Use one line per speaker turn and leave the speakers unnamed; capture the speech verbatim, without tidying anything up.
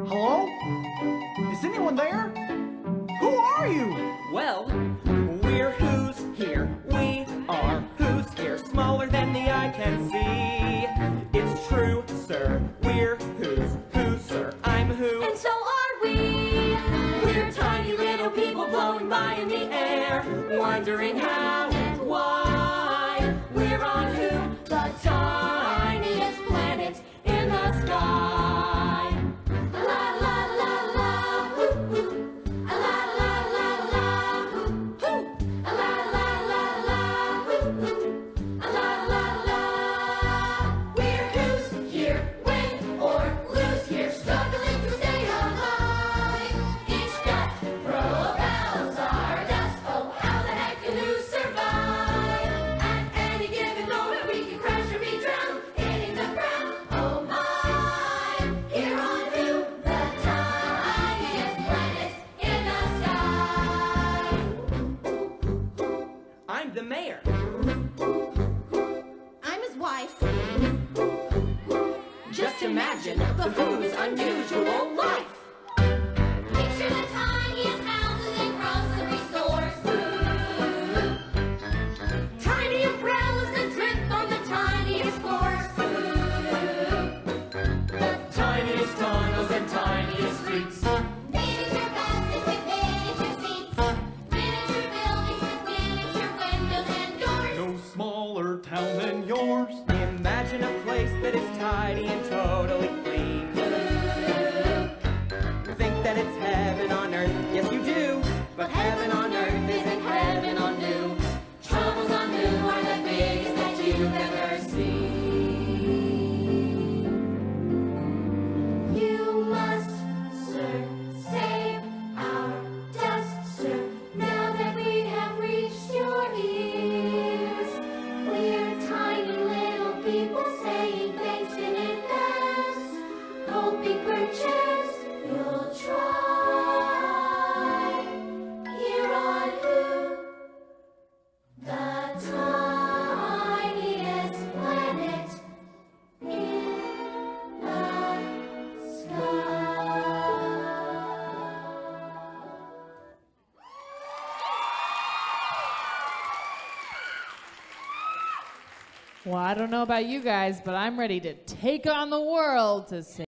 Hello? Is anyone there? Who are you?
Well, we're Who's Here. We are Who's Here, smaller than the eye can see. It's true, sir. We're Who's Who, sir. I'm Who.
And so are we.
We're tiny little people blowing by in the air, wondering how and why. We're on Who, the tiniest planet in the sky.
La la la la, hoo hoo. La la la la, hoo hoo. La la la la, hoo hoo. La la la. We're Who's Here, win or lose here, struggling to stay alive. Each dust propels our dust. Oh, how the heck can Who survive? At any given moment, we can crash or be drowned, hitting the ground. Oh my, here on Who, the tiniest planet in the sky.
I'm the mayor.
I'm his wife.
Just imagine the Who's unusual life.
Picture the tiniest houses in grocery stores. Tiny umbrellas that drift on the tiniest floors.
The tiniest tunnels and tiniest streets.
Miniature buses with miniature seats. Miniature buildings with miniature windows and doors.
No smaller town than yours.
Imagine a place that is tidy and totally clean. Think that it's heaven on earth. Yes, you do. But heaven on earth isn't heaven on Who.
Troubles on Who are the biggest that you've ever seen. You must, sir, save our dust, sir. Now that we have reached your ears, we're tiny little people saying thanks in advance, hoping perchance you'll try. Here on Who, the tiniest planet in the sky.
Well, I don't know about you guys, but I'm ready to take on the world to say